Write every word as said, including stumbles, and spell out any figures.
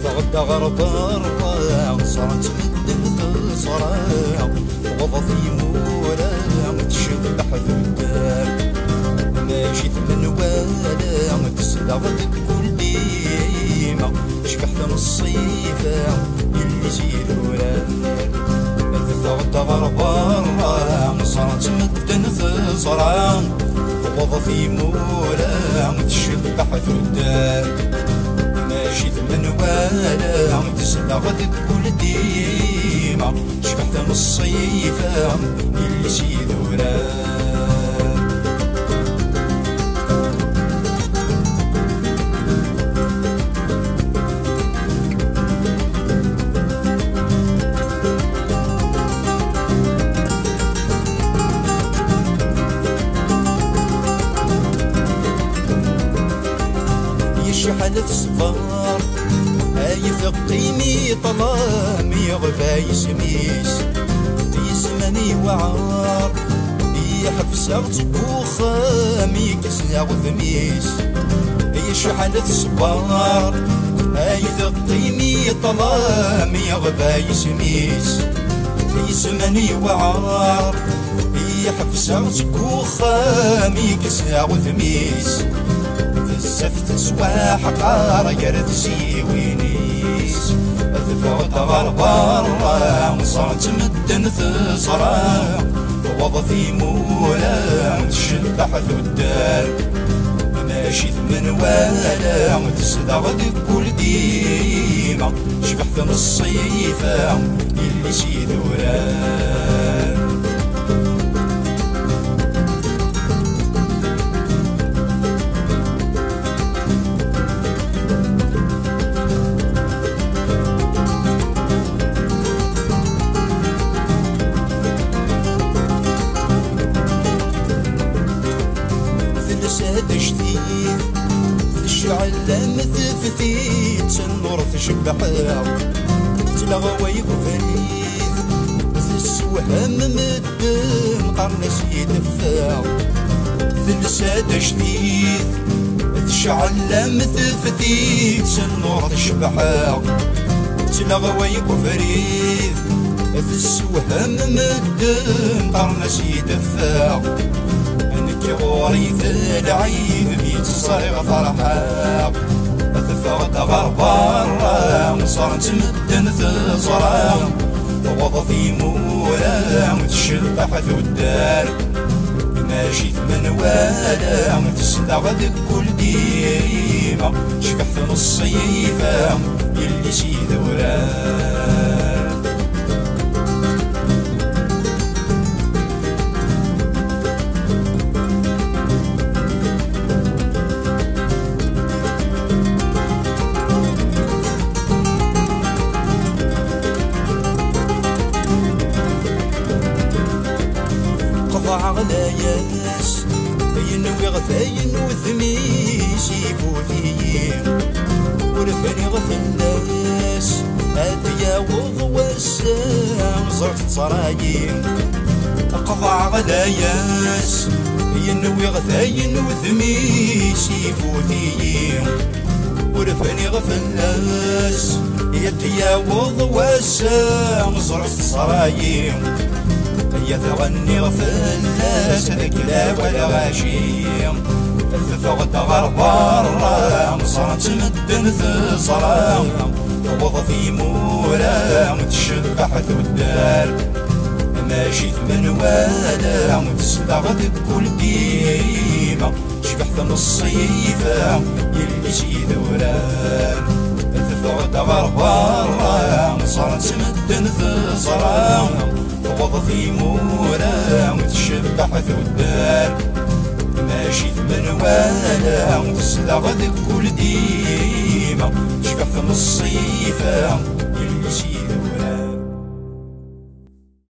تغدى غرب الرا صارت مدن تصرا وضف يمورا تشبح في الدار ماشي ثمن والا تسلغ كل ديما شبحت الصيفة اللي زيدورا تغدى غرب الرا صارت مدن تصرا وضف يمورا تشبح في الدار ماشي ثمن والا تسلغ كل ديما شبحت من الصيفة اللي سيدورا شحال تصفر هاي في قيمي طلامي غبا يسميس يسمني وعار يحفسر تبوخامي كسنا وثميس هاي شحال تصفر هاي في قيمي طلامي غبا يسميس يسمني وعار يحفسر تبوخامي كسنا وثميس الزفت سواح قار يرد سيوينيس ثفوت غربارا وصارت مدن ثصرا ووض في مولا تشبح في الدار ماشي ثمن والا تسدغ كل ديما شبحت من الصيفة اللي سيدوران ساد جديد الشعل مثفتيت النور تشبحها تلغوى يبفريد السوهم مدن قرنس يدفع ساد جديد الشعل مثفتيت النور تشبحها تلغوى يبفريد السوهم مدن قرنس يدفع غوري في العيد بيت صريغ فرحا تفغد غربارا صارت مدن تصرا ووض في مورا تشبح في الدار ماشي ثمن والا تستغد كل ديما شبحت من الصيفة اللي سيدوران غلاياس ينوي غثاين وثميس يفوثيين ورفاني غفلاس هاديا وضواسا زرت تصرايين قضع غلاياس ينوي غثاين وثميس يفوثيين ورفاني غفلاس هاديا وضواسا زرت تصرايين يا تغني غفلاس ذاك لا ولا غاشيم تفغد غربارا صارت مدن تصرا ووض في مورا تشبح في الدار ماشي ثمن والا تستغد كل ديما شبحت من الصيفة اللي سيدوران تفغد غربارا صارت مدن تصرا ووض في مورا تشبح في الدار ماشي ثمن والا تستغد كل ديما شبحت من الصيفة اللي سيدوران